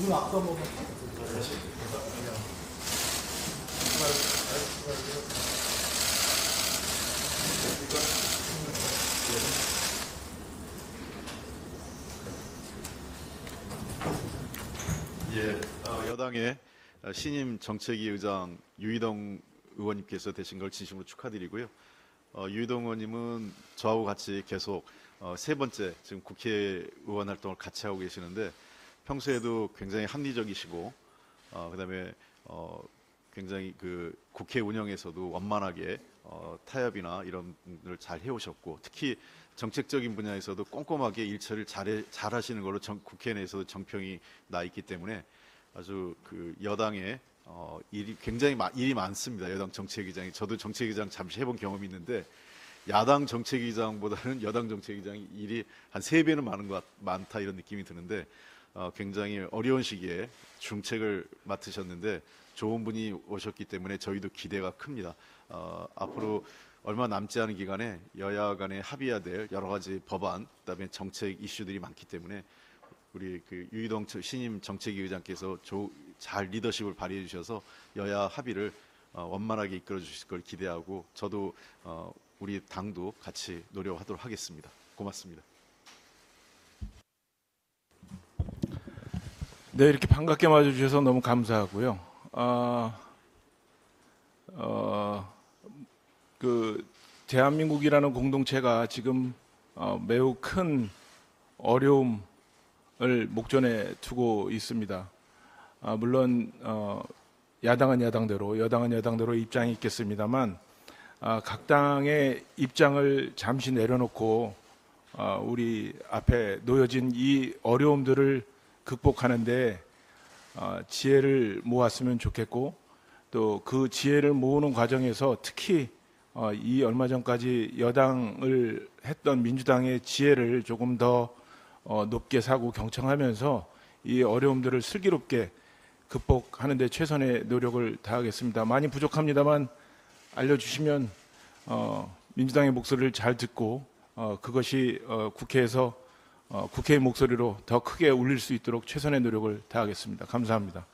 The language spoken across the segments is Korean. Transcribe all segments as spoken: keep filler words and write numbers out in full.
분 앞서 보면 예, 어, 여당의 신임 정책위 의장 유이동 의원님께서 되신 걸 진심으로 축하드리고요. 어, 유이동 의원님은 저하고 같이 계속 어, 세 번째 지금 국회의원 활동을 같이 하고 계시는데 평소에도 굉장히 합리적이시고 어, 그다음에 어, 굉장히 그 국회 운영에서도 원만하게 어, 타협이나 이런 걸 잘 해오셨고 특히 정책적인 분야에서도 꼼꼼하게 일처리를 잘 잘하시는 걸로 정, 국회 내에서도 정평이 나 있기 때문에 아주 그 여당의 어, 일이 굉장히 마, 일이 많습니다. 여당 정책위장이 저도 정책위장 잠시 해본 경험이 있는데 야당 정책위장보다는 여당 정책위장이 일이 한 세 배는 많은 것 같, 많다 이런 느낌이 드는데 어, 굉장히 어려운 시기에 중책을 맡으셨는데 좋은 분이 오셨기 때문에 저희도 기대가 큽니다. 어, 앞으로 얼마 남지 않은 기간에 여야 간에 합의해야 될 여러 가지 법안, 그다음에 정책 이슈들이 많기 때문에 우리 그 유이동 신임 정책위 의장께서 조, 잘 리더십을 발휘해 주셔서 여야 합의를 어, 원만하게 이끌어 주실 걸 기대하고 저도 어, 우리 당도 같이 노력하도록 하겠습니다. 고맙습니다. 네, 이렇게 반갑게 맞아주셔서 너무 감사하고요. 어, 어, 그 대한민국이라는 공동체가 지금 어, 매우 큰 어려움을 목전에 두고 있습니다. 아, 물론 어, 야당은 야당대로, 여당은 여당대로 입장이 있겠습니다만 아, 각 당의 입장을 잠시 내려놓고 아, 우리 앞에 놓여진 이 어려움들을 극복하는데 어, 지혜를 모았으면 좋겠고 또 그 지혜를 모으는 과정에서 특히 어, 이 얼마 전까지 여당을 했던 민주당의 지혜를 조금 더 어, 높게 사고 경청하면서 이 어려움들을 슬기롭게 극복하는 데 최선의 노력을 다하겠습니다. 많이 부족합니다만 알려주시면 어, 민주당의 목소리를 잘 듣고 어, 그것이 어, 국회에서 어, 국회의 목소리로 더 크게 울릴 수 있도록 최선의 노력을 다하겠습니다. 감사합니다.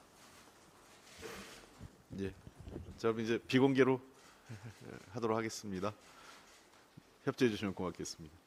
예, 자 그럼 이제 비공개로 하도록 하겠습니다. 협조해 주시면 고맙겠습니다.